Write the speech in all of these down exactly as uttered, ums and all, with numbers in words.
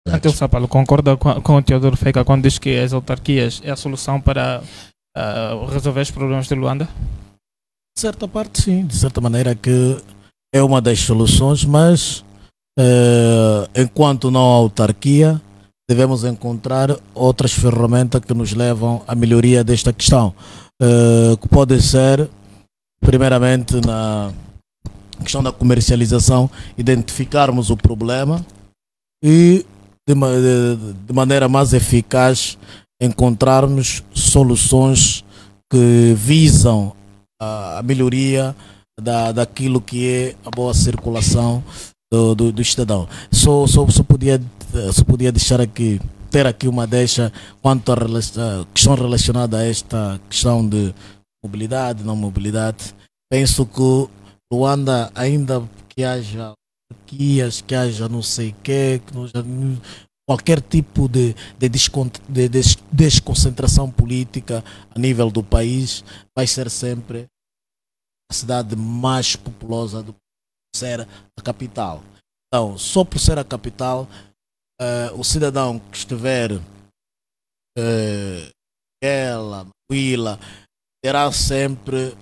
Matheus Sapalo, concorda com, com o Teodoro Feica quando diz que as autarquias é a solução para uh, resolver os problemas de Luanda? De certa parte, sim. De certa maneira que é uma das soluções, mas uh, enquanto não há autarquia, devemos encontrar outras ferramentas que nos levam à melhoria desta questão. Uh, que pode ser, primeiramente, na questão da comercialização, identificarmos o problema e de, de, de maneira mais eficaz encontrarmos soluções que visam a, a melhoria da, daquilo que é a boa circulação do, do, do cidadão. Só, só, só, podia, só podia deixar aqui, ter aqui uma deixa quanto à questão relacionada a esta questão de mobilidade, não mobilidade. Penso que Luanda, ainda que haja autarquias, que haja não sei o quê, que não haja qualquer tipo de, de, de, de desconcentração política a nível do país, vai ser sempre a cidade mais populosa do ser a capital. Então, só por ser a capital, uh, o cidadão que estiver uh, ela, Willa, terá sempre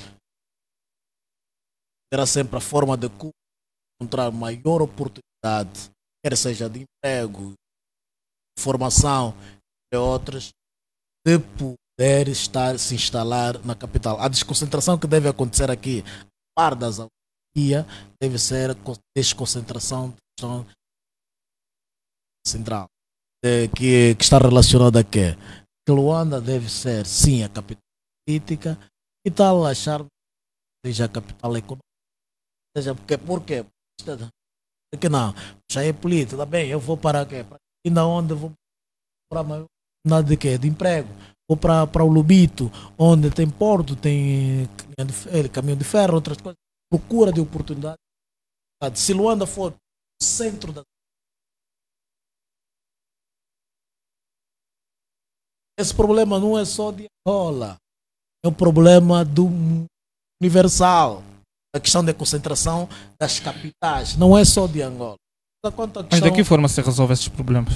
terá sempre a forma de encontrar maior oportunidade, quer seja de emprego, formação e outras, de poder estar, se instalar na capital. A desconcentração que deve acontecer aqui, a par das autarquias, deve ser a desconcentração central, que, que está relacionada a quê? Que Luanda deve ser, sim, a capital política, e tal achar que seja a capital econômica. Seja, porque, por quê? Porque não, já é político, tá bem, eu vou para quê? Para ainda onde eu vou para nada de quê? De emprego. Vou para, para o Lubito, onde tem porto, tem caminhão de ferro, caminhão de ferro, outras coisas. Procura de oportunidade. Se Luanda for o centro da. Esse problema não é só de Angola, é um problema do universal. A questão da concentração das capitais, não é só de Angola. Questão... Mas de que forma se resolve esses problemas?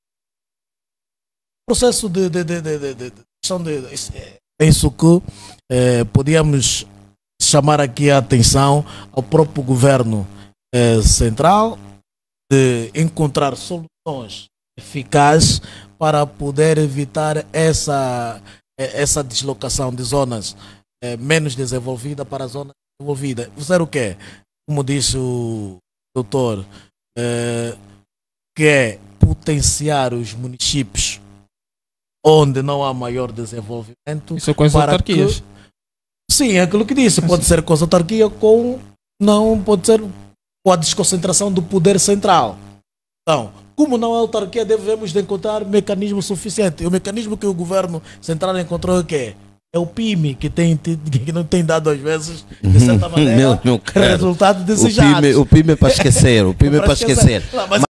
O processo de, de, de, de, de, de questão de. Penso que eh, podíamos chamar aqui a atenção ao próprio governo eh, central de encontrar soluções eficazes para poder evitar essa, essa deslocação de zonas eh, menos desenvolvidas para zonas desenvolvidas. Fazer o quê? Como disse o doutor, eh, que é potenciar os municípios onde não há maior desenvolvimento. Isso é com as autarquias. Que, sim, é aquilo que disse. Pode ser com as autarquias, com, não pode ser com a desconcentração do poder central. Então, como não há autarquia, devemos de encontrar mecanismo suficiente. E o mecanismo que o governo central encontrou é o quê? É o P I M E, que, tem, que não tem dado às vezes, de certa maneira, meu, meu resultado desejado. O P I M E, o P I M E é para esquecer. O P I M E é para esquecer.